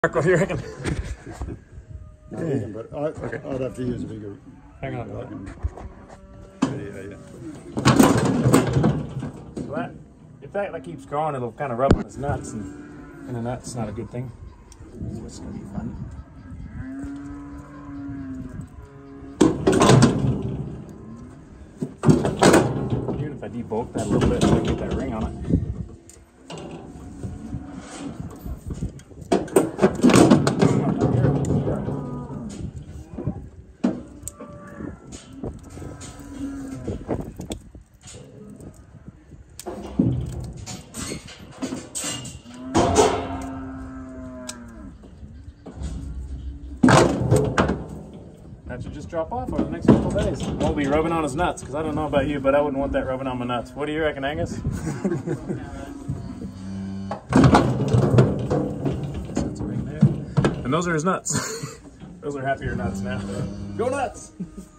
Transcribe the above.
What do you reckon? But I'd have to use a bigger. Hang on. Yeah. So that, if that keeps growing, it'll kind of rub on his nuts, and then that's not a good thing. Ooh, it's gonna be fun. Even if I debulk that a little bit, I can get that ring on it. That should just drop off over the next couple of days. Won't be rubbing on his nuts, because I don't know about you, but I wouldn't want that rubbing on my nuts. What do you reckon, Angus? That's a ring there. And those are his nuts. Those are happier nuts now. Go nuts!